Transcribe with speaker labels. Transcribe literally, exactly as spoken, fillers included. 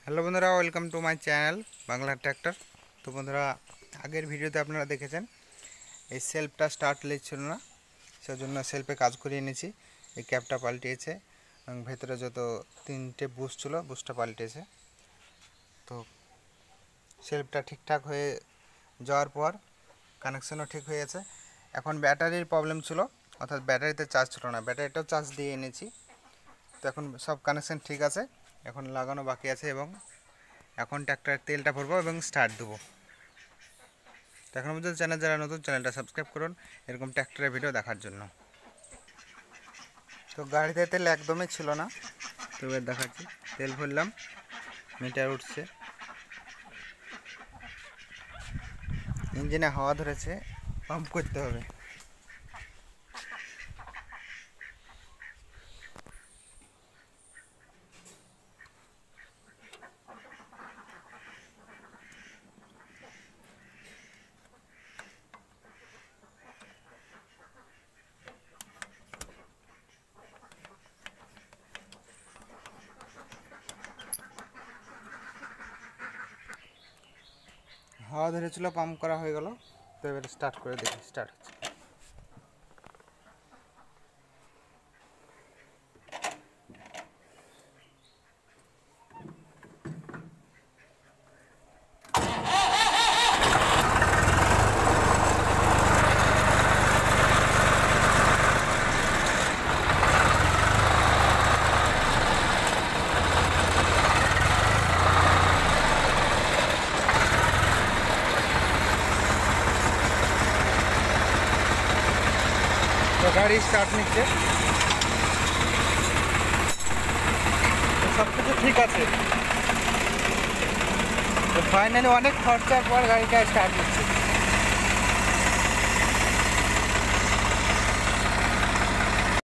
Speaker 1: Hello বন্ধুরা, welcome to my channel Bangla tractor. তো বন্ধুরা, আগের ভিডিওতে আপনারা দেখেছেন এই সেলফটা স্টার্ট নিচ্ছিল না, সেজন্য সেলফে কাজ করিয়ে নিয়েছি। এই ক্যাপটা পাল্টিয়েছে এবং ভেতরে যত তিনটে বুশ ছিল বুশটা পাল্টিয়েছে। তো সেলফটা ঠিকঠাক হয়ে যাওয়ার পর কানেকশনও ঠিক হয়ে গেছে। এখন ব্যাটারির প্রবলেম ছিল, অর্থাৎ ব্যাটারিতে চার্জ ছিল না, ব্যাটারিটাও চার্জ দিয়ে এনেছি। তো এখন সব কানেকশন ঠিক আছে, এখন লাগানো বাকি আছে এবং এখন ট্র্যাক্টরের তেলটা ভরবো এবং স্টার্ট দেবো। তো এখন পর্যন্ত চ্যানেল যারা নতুন, চ্যানেলটা সাবস্ক্রাইব করুন এরকম ট্র্যাক্টরের ভিডিও দেখার জন্য। তো গাড়িতে তেল একদমই ছিল না, তো এবার দেখাচ্ছি। তেল ভরলাম, মিটার উঠছে, ইঞ্জিনে হাওয়া ধরেছে, পাম্প করতে হবে। হাওয়া ধরেছিল, পাম্প করা হয়ে গেল। তো এবার স্টার্ট করে দেখি, স্টার্ট হচ্ছে। তো গাড়ি স্টার্ট নিচ্ছে, সব কিছু ঠিক আছে। তো ফাইনালি অনেক খরচার পর গাড়িটা স্টার্ট নিচ্ছে।